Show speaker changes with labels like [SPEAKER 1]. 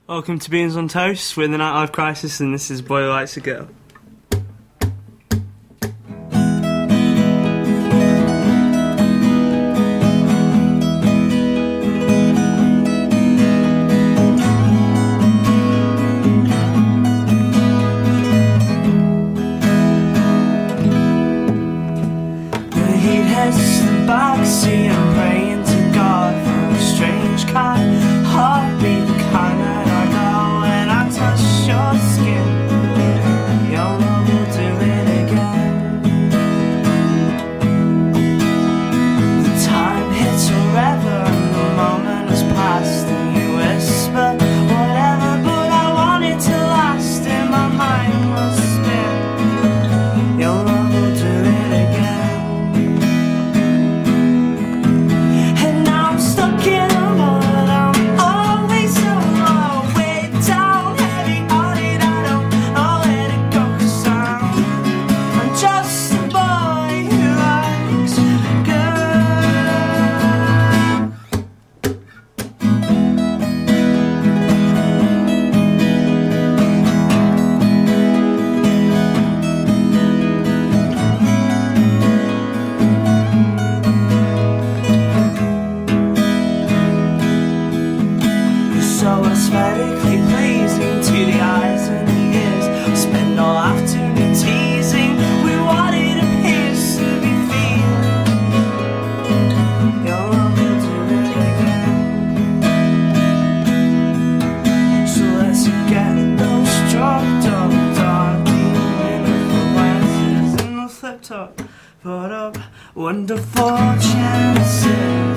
[SPEAKER 1] Welcome to Beans on Toast. We're in the Nightlife Crisis, and this is Boy Who Likes a Girl.
[SPEAKER 2] The heat hits the backseat. I'm praying to God for a strange kind heartbeat, the kind that I know when I touch your skin. Your love will do it again. The time hits forever and the moment has passed, and you whisper whatever, but I want it to last. In my mind will spin. Your love will do it again. And now I'm stuck in a mud. I'm always so low, way down, heavy-hearted. I don't know where to go, 'cause I'm just a boy who likes girls. You're so aesthetically pleasing to the eyes and the ears. We spend all afternoon teasing with what it appears to be feeling. Your love will do it again. So let's get those drugged up, dark demon glasses and the flip top, put up wonderful chances.